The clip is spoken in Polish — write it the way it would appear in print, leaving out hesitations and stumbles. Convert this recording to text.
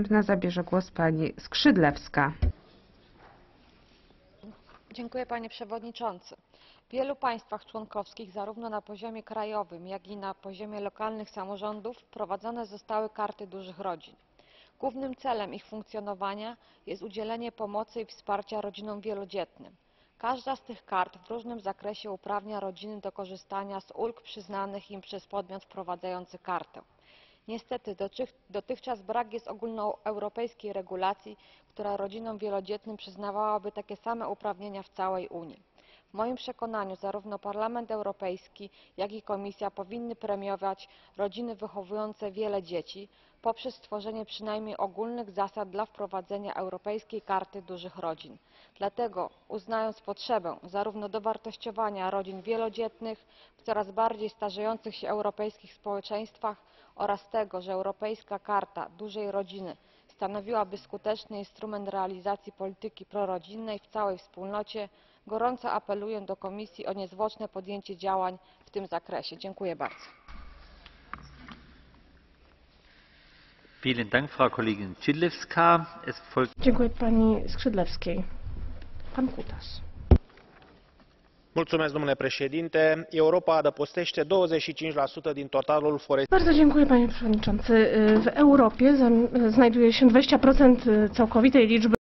Zabierze głos pani Skrzydlewska. Dziękuję, panie przewodniczący. W wielu państwach członkowskich, zarówno na poziomie krajowym, jak i na poziomie lokalnych samorządów, wprowadzone zostały karty dużych rodzin. Głównym celem ich funkcjonowania jest udzielenie pomocy i wsparcia rodzinom wielodzietnym. Każda z tych kart w różnym zakresie uprawnia rodziny do korzystania z ulg przyznanych im przez podmiot wprowadzający kartę. Niestety dotychczas brak jest ogólnoeuropejskiej regulacji, która rodzinom wielodzietnym przyznawałaby takie same uprawnienia w całej Unii. W moim przekonaniu zarówno Parlament Europejski, jak i Komisja powinny premiować rodziny wychowujące wiele dzieci poprzez stworzenie przynajmniej ogólnych zasad dla wprowadzenia Europejskiej Karty Dużych Rodzin. Dlatego, uznając potrzebę zarówno dowartościowania rodzin wielodzietnych w coraz bardziej starzejących się europejskich społeczeństwach oraz tego, że Europejska Karta Dużej Rodziny stanowiłaby skuteczny instrument realizacji polityki prorodzinnej w całej wspólnocie, gorąco apeluję do Komisji o niezwłoczne podjęcie działań w tym zakresie. Dziękuję bardzo. Dziękuję pani Skrzydlewskiej. Pan Kutas. Domnule președinte, Europa adăpostește 25% din totalul forestier. Bardzo dziękuję panie przewodniczący. W Europie znajduje się 20% całkowitej liczby